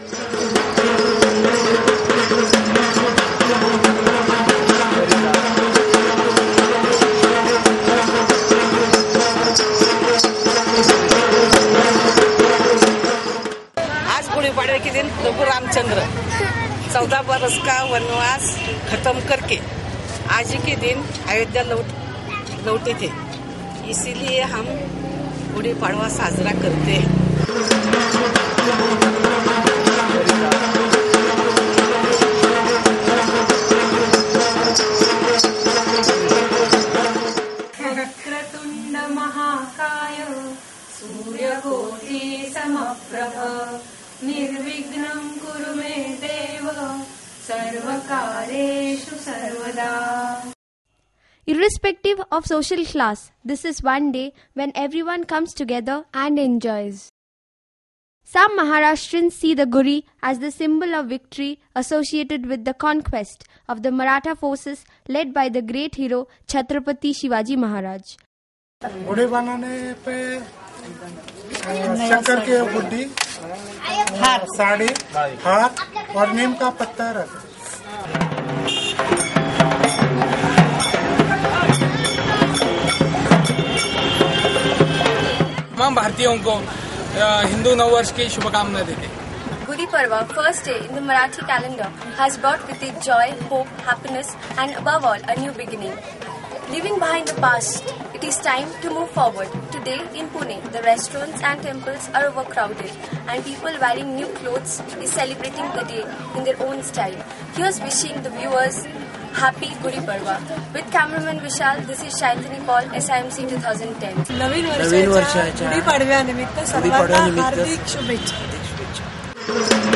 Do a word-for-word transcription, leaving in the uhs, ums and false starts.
आज गुड़ी के दिन प्रभु रामचंद्र चौदह बरस का वनवास खत्म करके आज ही के दिन अयोध्या लौट लौटे थे, इसीलिए हम गुड़ी पड़वा साजरा करते हैं। वक्रतुंड महाकाय सूर्यकोटि समप्रभ निर्विघ्नं कुरु मे देव सर्वकारेषु सर्वदा। Irrespective of social class, this is one day when everyone comes together and enjoys. Some Maharashtrians see the Guri as the symbol of victory associated with the conquest of the Maratha forces led by the great hero Chhatrapati Shivaji Maharaj. Gudi बनाने पे शक्कर की गुड्डी, हार, साड़ी, हार और नीम का पत्ता रखा। तमाम भारतीयों को हिंदू नववर्ष की शुभकामनाएं देते हैं। Gudi Parva, first day in the Marathi calendar, has brought with it joy, hope, happiness and above all a new beginning. Leaving behind the past, it is time to move forward. Today in Pune, the restaurants and temples are overcrowded and people wearing new clothes is celebrating the day in their own style. Here's wishing the viewers Happy Gudi Parva. With cameraman Vishal, this is Shaitani Paul, S I M C twenty ten. नवीन वर्षाच्या गुढी पाडव्यानिमित्त सर्वांना हार्दिक शुभेच्छा.